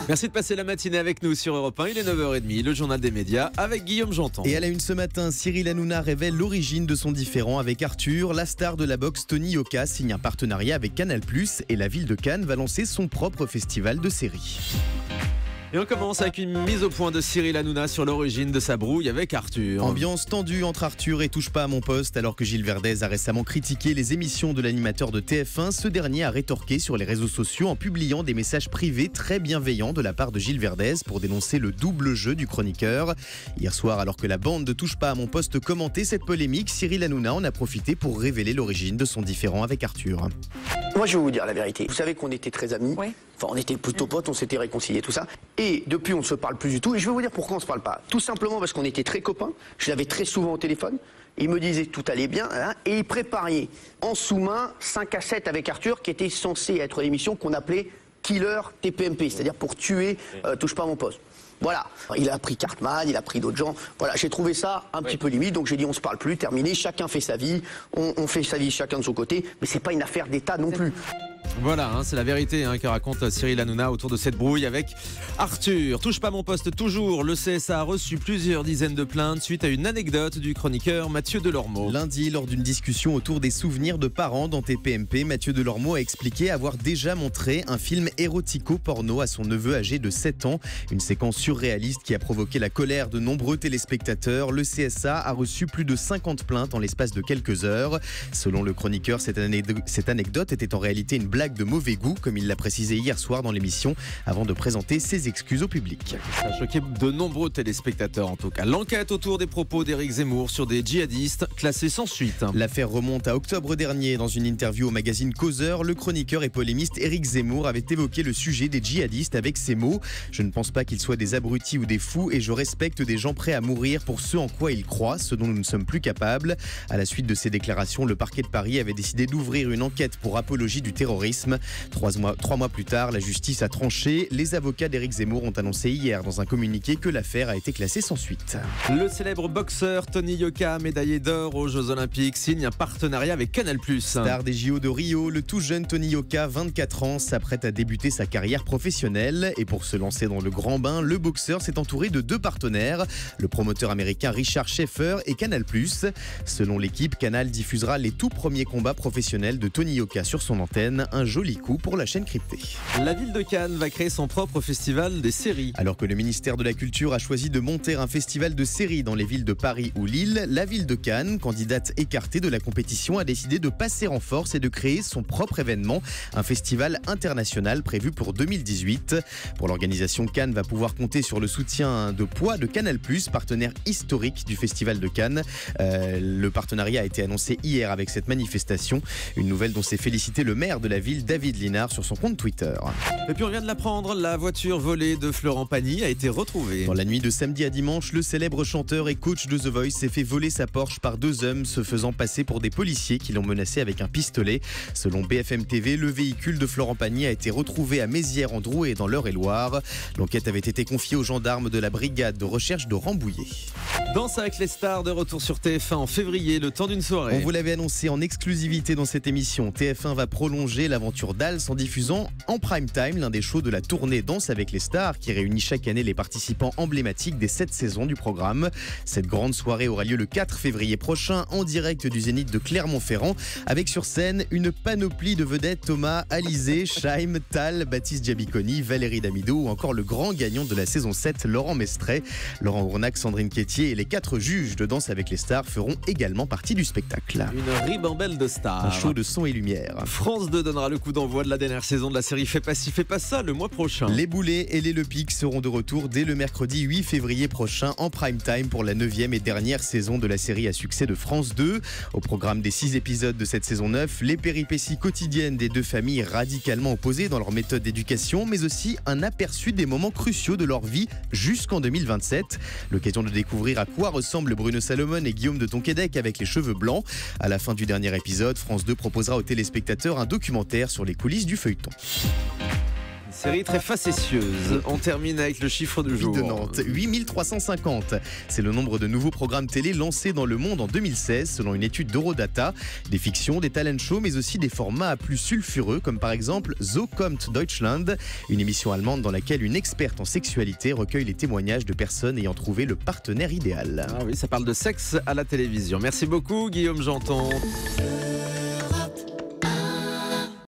Merci de passer la matinée avec nous sur Europe 1. Il est 9h30, le journal des médias avec Guillaume Janton. Et à la une ce matin, Cyril Hanouna révèle l'origine de son différend avec Arthur. La star de la boxe Tony Yoka signe un partenariat avec Canal+, et la ville de Cannes va lancer son propre festival de séries. Et on commence avec une mise au point de Cyril Hanouna sur l'origine de sa brouille avec Arthur. Ambiance tendue entre Arthur et Touche pas à mon poste. Alors que Gilles Verdez a récemment critiqué les émissions de l'animateur de TF1, ce dernier a rétorqué sur les réseaux sociaux en publiant des messages privés très bienveillants de la part de Gilles Verdez pour dénoncer le double jeu du chroniqueur. Hier soir, alors que la bande de Touche pas à mon poste commentait cette polémique, Cyril Hanouna en a profité pour révéler l'origine de son différend avec Arthur. Moi, je vais vous dire la vérité. Vous savez qu'on était très amis. Oui. Enfin, on était plutôt potes, on s'était réconciliés, tout ça. Et depuis, on ne se parle plus du tout. Et je vais vous dire pourquoi on ne se parle pas. Tout simplement parce qu'on était très copains. Je l'avais très souvent au téléphone. Il me disait tout allait bien. Hein, et il préparait en sous-main 5 à 7 avec Arthur, qui était censé être l'émission qu'on appelait Killer TPMP, c'est-à-dire pour tuer Touche pas à mon poste. Voilà, il a pris Cartman, il a pris d'autres gens. Voilà, j'ai trouvé ça un petit peu limite, donc j'ai dit on se parle plus, terminé, chacun fait sa vie, on fait sa vie chacun de son côté, mais c'est pas une affaire d'État non plus. Voilà, c'est la vérité que raconte Cyril Hanouna autour de cette brouille avec Arthur. Touche pas mon poste toujours. Le CSA a reçu plusieurs dizaines de plaintes suite à une anecdote du chroniqueur Mathieu Delormeau. Lundi, lors d'une discussion autour des souvenirs de parents dans TPMP, Mathieu Delormeau a expliqué avoir déjà montré un film érotico-porno à son neveu âgé de 7 ans. Une séquence surréaliste qui a provoqué la colère de nombreux téléspectateurs. Le CSA a reçu plus de 50 plaintes en l'espace de quelques heures. Selon le chroniqueur, cette anecdote était en réalité une blague de mauvais goût, comme il l'a précisé hier soir dans l'émission, avant de présenter ses excuses au public. Ça a choqué de nombreux téléspectateurs en tout cas. L'enquête autour des propos d'Éric Zemmour sur des djihadistes classés sans suite. L'affaire remonte à octobre dernier. Dans une interview au magazine Causeur, le chroniqueur et polémiste Éric Zemmour avait évoqué le sujet des djihadistes avec ces mots: « Je ne pense pas qu'ils soient des abrutis ou des fous et je respecte des gens prêts à mourir pour ce en quoi ils croient, ce dont nous ne sommes plus capables. » À la suite de ces déclarations, le parquet de Paris avait décidé d'ouvrir une enquête pour apologie du terrorisme. 3 mois plus tard, la justice a tranché. Les avocats d'Éric Zemmour ont annoncé hier dans un communiqué que l'affaire a été classée sans suite. Le célèbre boxeur Tony Yoka, médaillé d'or aux Jeux Olympiques, signe un partenariat avec Canal+. Star des JO de Rio, le tout jeune Tony Yoka, 24 ans, s'apprête à débuter sa carrière professionnelle. Et pour se lancer dans le grand bain, le boxeur s'est entouré de 2 partenaires, le promoteur américain Richard Schaeffer et Canal+. Selon l'équipe, Canal diffusera les tout premiers combats professionnels de Tony Yoka sur son antenne. Un joli coup pour la chaîne cryptée. La ville de Cannes va créer son propre festival des séries. Alors que le ministère de la Culture a choisi de monter un festival de séries dans les villes de Paris ou Lille, la ville de Cannes, candidate écartée de la compétition, a décidé de passer en force et de créer son propre événement, un festival international prévu pour 2018. Pour l'organisation, Cannes va pouvoir compter sur le soutien de poids de Canal+, partenaire historique du festival de Cannes. Le partenariat a été annoncé hier avec cette manifestation, une nouvelle dont s'est félicité le maire de la ville, David Linard, sur son compte Twitter. Et puis on vient de l'apprendre, la voiture volée de Florent Pagny a été retrouvée. Dans la nuit de samedi à dimanche, le célèbre chanteur et coach de The Voice s'est fait voler sa Porsche par 2 hommes se faisant passer pour des policiers qui l'ont menacé avec un pistolet. Selon BFM TV, le véhicule de Florent Pagny a été retrouvé à Mézières en Drouet dans l'Eure-et-Loire. L'enquête avait été confiée aux gendarmes de la brigade de recherche de Rambouillet. Danse avec les stars de retour sur TF1 en février, le temps d'une soirée. On vous l'avait annoncé en exclusivité dans cette émission. TF1 va prolonger l'aventure d'Als en diffusant en prime time l'un des shows de la tournée Danse avec les stars qui réunit chaque année les participants emblématiques des 7 saisons du programme. Cette grande soirée aura lieu le 4 février prochain en direct du Zénith de Clermont-Ferrand avec sur scène une panoplie de vedettes: Thomas, Alizé, Chaim, Tal, Baptiste Giabiconi, Valérie Damido ou encore le grand gagnant de la saison 7, Laurent Mestret. Laurent Ournac, Sandrine Quétier et les 4 juges de Danse avec les stars feront également partie du spectacle. Une ribambelle de stars. Un show de son et lumière. France 2 donnera le coup d'envoi de la dernière saison de la série Fais pas ci, fais pas ça le mois prochain. Les Boulets et les Le Pic seront de retour dès le mercredi 8 février prochain en prime time pour la 9e et dernière saison de la série à succès de France 2. Au programme des 6 épisodes de cette saison 9, les péripéties quotidiennes des 2 familles radicalement opposées dans leur méthode d'éducation, mais aussi un aperçu des moments cruciaux de leur vie jusqu'en 2027. L'occasion de découvrir à quoi ressemblent Bruno Salomon et Guillaume de Tonquédec avec les cheveux blancs. À la fin du dernier épisode, France 2 proposera aux téléspectateurs un documentaire sur les coulisses du feuilleton. Série très facétieuse. On termine avec le chiffre du jour. De Nantes, 8350. C'est le nombre de nouveaux programmes télé lancés dans le monde en 2016 selon une étude d'Eurodata. Des fictions, des talent shows, mais aussi des formats plus sulfureux comme par exemple So kommt Deutschland, une émission allemande dans laquelle une experte en sexualité recueille les témoignages de personnes ayant trouvé le partenaire idéal. Ah oui, ça parle de sexe à la télévision. Merci beaucoup Guillaume Janton.